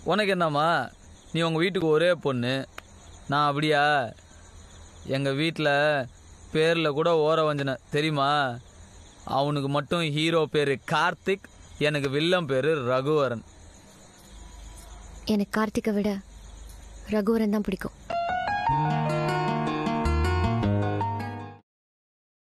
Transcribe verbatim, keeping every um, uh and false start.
உனக்கு என்னம்மா, நீ உங்கள் வீட்டுக்கு ஒரே பொண்ணு, நான் அப்படியா? எங்கள் வீட்டில் பேரில் கூட ஓர வஞ்சன தெரியுமா? அவனுக்கு மட்டும் ஹீரோ பேர் கார்த்திக், எனக்கு வில்லம் பேர் ரகுவரன். எனக்கு கார்த்திகை விட ரகுவரன் தான் பிடிக்கும்.